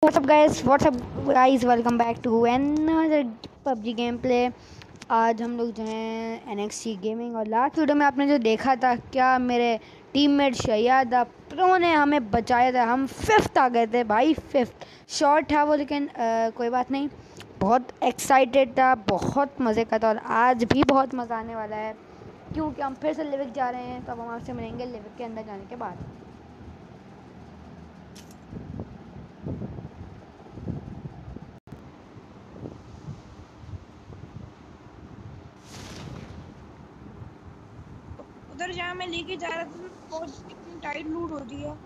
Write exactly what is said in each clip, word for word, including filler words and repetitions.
What's up guys? What's up guys? Welcome back to another PUBG game play. आज हम लोग जो हैं एन एक्स टी गेमिंग और लास्ट वीडियो में आपने जो देखा था, क्या मेरे टीममेट शयादा प्रो ने हमें बचाया था। हम फिफ्थ आ गए थे भाई, फिफ्थ शॉर्ट था वो, लेकिन आ, कोई बात नहीं। बहुत एक्साइटेड था, बहुत मज़े का था और आज भी बहुत मज़ा आने वाला है क्योंकि हम फिर से लिविक जा रहे हैं। तो अब हम आपसे मिलेंगे लिविक के अंदर जाने के बाद। उधर जहाँ मैं लेके जा रहा था बहुत इतनी टाइट लूट होती है।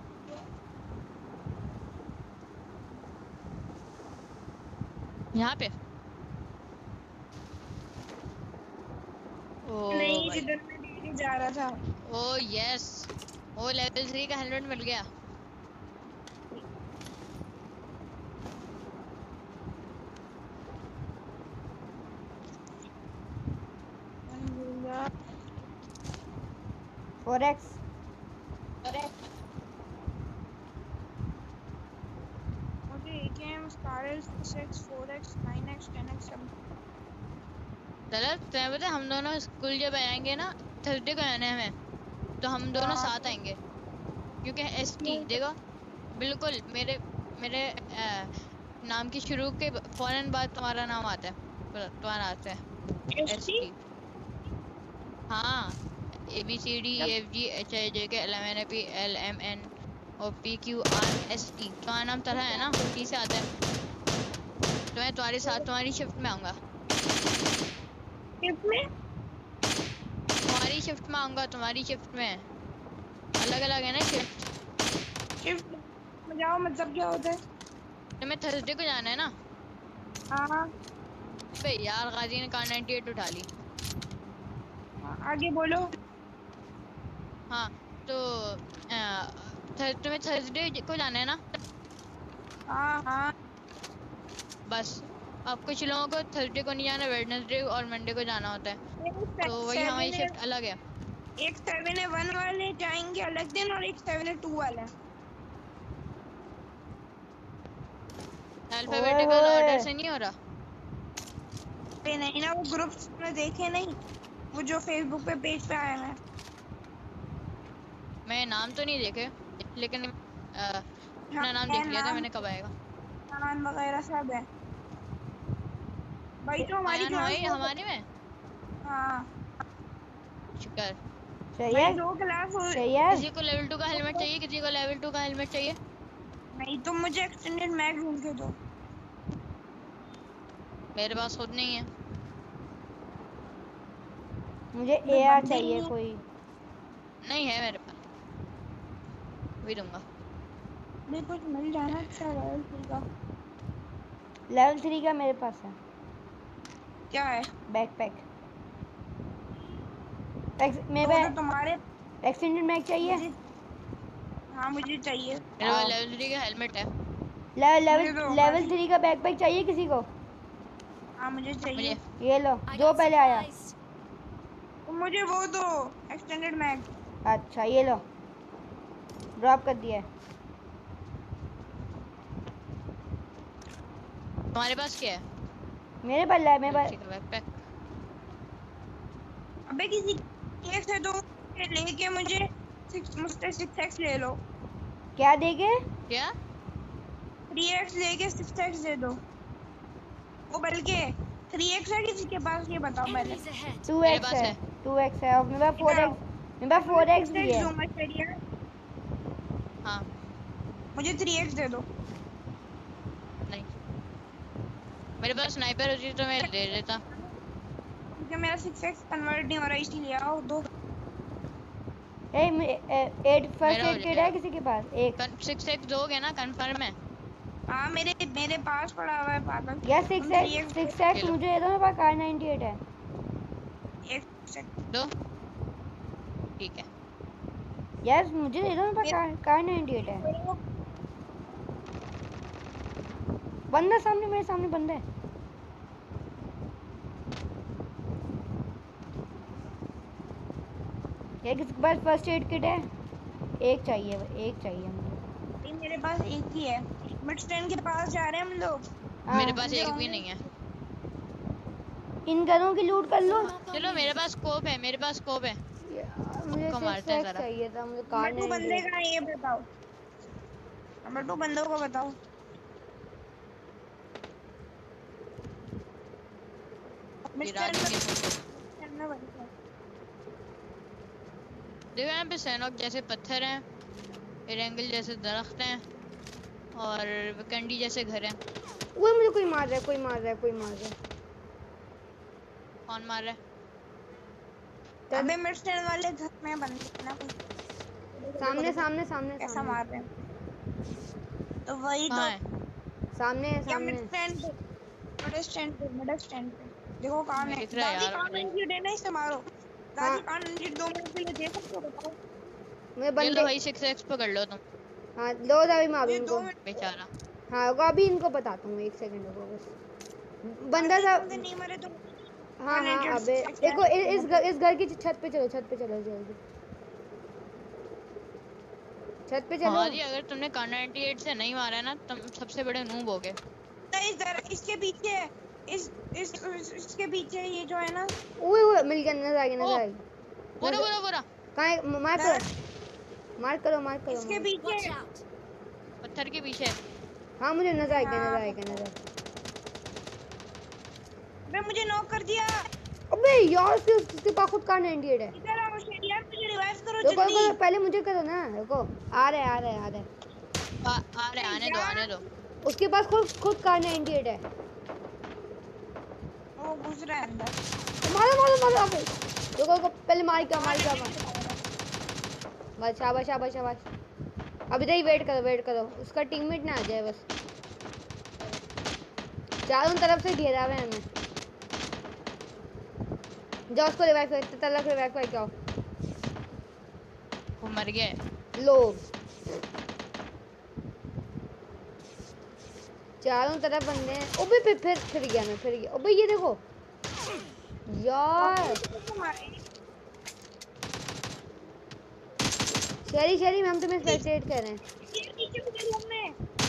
यहाँ पे ओ नहीं, भाई, जिधर मैं लेके जा रहा था। Oh yes, oh level three का हेलमेट मिल गया। फोर एक्स मुझे AKM, SCAR L, six X, four X, nine X, ten X सब। चलो तुम्हें पता है, हम दोनों स्कूल जब आएंगे ना, थर्सडे को आने हमें, तो हम दोनों हाँ, साथ आएंगे क्योंकि एस टी क्यों? देखो, बिल्कुल मेरे मेरे आ, नाम की शुरू के फौरन बाद तुम्हारा नाम आता है, तुम्हारा आता है एस एसटी? टी। हाँ, ए बी सी डी जब F G H I J K L M N P L M N और P Q R S T. तुम्हारा नाम तरह है ना, टी से आता है। तो मैं तुम्हारे साथ तुम्हारी शिफ्ट में आऊंगा, शिफ्ट में तुम्हारी शिफ्ट में आऊंगा, तुम्हारी शिफ्ट में। अलग अलग है ना शिफ्ट। शिफ्ट में जाओ, मतलब क्या होता है? तुम्हें थर्सडे को जाना है ना। हाँ बे यार, गाजी ने कार नाइंटी एट उठा ली। हाँ, आगे बोलो। हाँ, तो आ, थर, तुम्हें थर्सडे को जाना है ना। हाँ हाँ, बस अब कुछ लोगों को थर्सडे को नहीं जाना, वेडनेसडे और मंडे को जाना होता है, तो वही हमारी सेवन है। शिफ्ट अलग है। एक सेवन है वन वाले जाएंगे अलग दिन, और एक सेवन है टू वाला। ओए अल्फाबेटिकल ऑर्डर होए, से नहीं हो रहा। पे नहीं ना, वो ग्रुप्स में देखे नहीं, वो जो फेसबुक पे पेज पे आया है। मैं नाम तो नहीं देखे, लेकिन आ, हाँ अपना नाम है, देख लिया था नाम मैंने कब आएगा। नाम वगैरह सब है भाई, तो हमारी आयान क्लास हमारे हो हमारे सकती। में हाँ शुक्र। सही भाई, है दो क्लास हो। सही है। किसी को लेवल टू का हेलमेट चाहिए, किसी को लेवल टू का हेलमेट चाहिए। नहीं, तुम मुझे एक्सटेंडेड मैग ढूंढ के दो। मेरे पास खुद नहीं है। मुझे तो ए आर बंदे चाहिए नहीं कोई। नहीं है मेरे पास, भी दूंगा। है, कुछ मिल जाना अच्छा लेवल थ्री का। लेवल थ्री का मेरे पास है क्या है? बैकपैक। मेरे तो तो पे तुम्हारे एक्सटेंडेड मैग चाहिए। मुझे, हाँ मुझे चाहिए। मेरे पास आओ, लेवल थ्री का हेलमेट है। ले, लेवल मुझे दो लेवल बस। थ्री का बैकपैक चाहिए किसी को। हाँ मुझे चाहिए। मुझे ये लो, जो पहले आया। तो मुझे वो दो, एक्सटेंडेड मैग। अच्छा ये लो, ड्रॉप कर दिया है। तुम्हारे पास क्या है? मेरे पास ले, मेरे लेवल पास। थ्री का बैकपैक। अबे किसी एक से दो लेके मुझे सिक्स, मुझसे सिक्स एक्स ले लो। क्या देगे? क्या? थ्री एक्स लेके सिक्स एक्स दे दो। वो बल्कि थ्री एक्स है किसी के पास, ये बताओ पहले। टू मेरे एक्स पास है, है। टू एक्स है और मेरे पास फोर इधर आओ, एक्स मेरे पास मैं तुम्हें फोर एक्स सिक्स भी एक्स है। दूंगा, चलिए। हाँ। मुझे थ्री एक्स दे दो। नहीं, मेरे पास स्नाइपर होती तो मैं ले लेता। क्योंकि मेरा सिक्स एक्स कन्वर्ट नहीं हो रहा, इसीलिए आओ दो। ए, एट फर्स्ट मेरा हो एड किट है जाएगा। किसी के पास एक? सिक्स एक्स दोगे ना, कंफर्म है? हाँ, मेरे मेरे पास पड़ा हुआ है पागल। या सिक्स तुम थ्री एक्स एक्स दो। सिक्स एक्स ये लो, मुझे दे दो, मेरे पास कार नाइन्टी एट है। एक सेकंड। दो, ठीक है। यस मुझे दे दो, मेरे पास मेरे कार कार नाइन्टी एट है। को बंदा सामने, मेरे सामने बंदा है। या किसी के पास फर्स्ट एड किट है? एक चाहिए, एक चाहिए मुझे। मेरे पास एक ही है। मिड स्टैंड के पास जा रहे हैं हम लोग। हाँ, मेरे पास एक भी नहीं है। इन घरों की लूट कर लो। चलो मेरे पास स्कोप है, मेरे पास स्कोप है। मुझे सबको सिक्स मारते हैं एक्स जरा। चाहिए था, मुझे नंबर कार टू बंदे नहीं का है, ये बताओ। नंबर टू बंदों को बताओ। मिड गिरा स्टैंड देंगे सबको। में बंदे हैं। देखो यहाँ पे सैनॉक जैसे पत्थर हैं, एरेंगल जैसे दरख्त हैं और कैंडी जैसे घर हैं। वो मुझे कोई मार रहा है, कोई मार रहा है, कोई मार रहा है। कौन मार रहा है? चल, अबे मिड स्टैंड वाले घर में बंदे हैं ना कोई। सामने सामने सामने कैसा सामने मार रहे हैं? तो वही तो। कहाँ है? सामने है, क्या मिड सामने। स्टैंड पे? मिड स्टैंड पे, मिड स्टैंड पे। देखो कहाँ मैं है। दिख रहा है दादी यार कहाँ मुझे। इंजर्ड है ना, इसे मारो। हाँ, दादी कहाँ इंजर्ड, दो मिनट के लिए दे सकते हो बताओ। मुझे ये बंदे। लो भाई, सिक्स एक्स पकड़ लो तुम। हाँ, लो अभी मारो मुझे इनको। दो मिनट। बेचारा। हाँ, रुको, अभी इनको बताता हूँ, एक सेकंड रुको बस। बंदा दादी था। बंदे नहीं मरे तो। हाँ हाँ, इंजर्ड अबे क्या देखो, इ- इस घर इस घर की छत पे चलो, छत पे चलो जल्दी। छत पे चलो। हाँ जी, अगर तुमने कार नाइंटी एट से नहीं मारा है ना, तुम सबसे बड़े नूब हो गए। इधर इसके पीछे है। इस इस इस- इसके पीछे ये जो है ना। ओए ओए, मिल गया, नजर आ गया, नजर ओ, आ गया। बुरा नजर- बुरा बुरा। कहाँ है? मार दर, करो, मार करो, मार करो, इसके मार। पीछे। पत्थर के पीछे। हाँ, मुझे नजर आ गया, नजर हाँ आ गया, नजर। बे मुझे नॉक कर दिया। अबे यार, उसके उसके पास खुद कार नाइंटी एट है। इधर आओ शेरियार, मुझे रिवाइव करो रुको रुको, जल्दी। पहले मुझे करो ना, रुको। आ रहे आ रहे आ रहे। आ, आ रहे, अरे आने दो, आने यार दो। उसके पास खुद खुद कार नाइंटी एट है। वो घुस रहा है अंदर। मारो मारो मारो अबे। रुको रुको, पहले मार क्या, मार क्या, मार। हाँ, बस, शाबाश शाबाश शाबाश। अभी इधर ही वेट करो, वेट करो, उसका टीममेट ना आ जाए बस। चारों तरफ से घेरा हुआ है हमें। जाओ उसको रिवाइव कर, तलक रिवाइव कर के आओ। वो मर गया है। लो, चारों तरफ बंदे हैं। ओबे फिर फिर फिर गया मैं, फिर गया। ओबे ये देखो यार। शहरी शहरी मैम तुम्हें स्पेक्टेट कर रहे हैं। ये नीचे मुझे रूम में।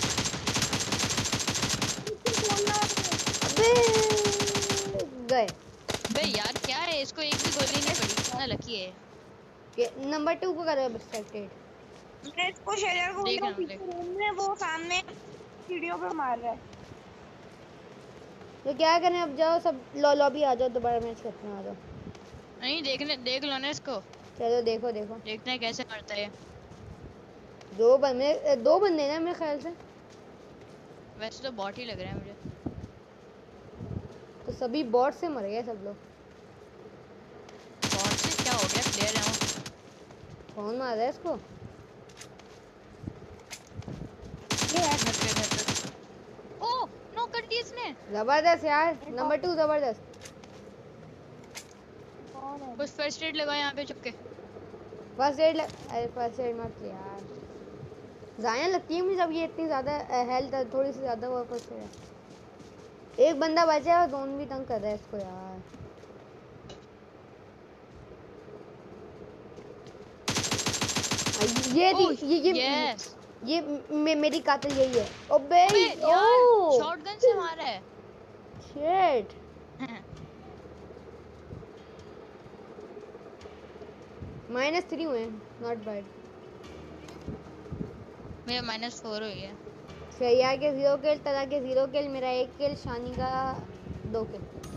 नीचे बोलना है। अबे गए। बे यार क्या है, इसको एक भी गोली नहीं पड़ी, कितना लकी है। ये नंबर टू को करो स्पेक्टेट। मैं इसको शेरियार को बोल देख रहा रहा हूँ हूँ, देख। पीछे रूम में, वो सामने सीढ़ियों पे मार रहा है। तो क्या करें, अब जाओ सब लो, लॉबी आ जाओ, दोबारा मैच करते हैं, आ जाओ। नहीं, देखने देख लो ना इसको। चलो देखो देखो। देखते हैं कैसे मरता है। दो बंदे, दो बंदे ना मेरे ख्याल से। वैसे तो बॉट ही लग रहा है मुझे। तो सभी बॉट से मर गए सब लोग। बॉट से क्या हो गया, प्लेयर है वो। कौन मार रहा है इसको? ये है। घर पे, घर पे। ओ, नो कर दी इसने। जबरदस्त यार, नंबर टू जबरदस्त। कौन है? कुछ फर्स्ट एड लगा यहाँ पे चुपके। फर्स्ट एड लग... अरे फर्स्ट एड मत यार, जाया लगती है मुझे जब ये इतनी ज़्यादा हेल्थ थोड़ी सी ज़्यादा वो फर्स्ट एड। एक बंदा बचा है और दोनों भी तंग कर रहा है इसको यार। ये थी ये ये यस। ये मे, मेरी कातिल यही है। ओबे यार ओ शॉटगन से मारा है। शिट। माइनस थ्री हुए, नॉट बैड। मेरा माइनस फोर हुई है। श्रेया के जीरो किल, तला के जीरो किल, मेरा एक किल, शानी का दो किल।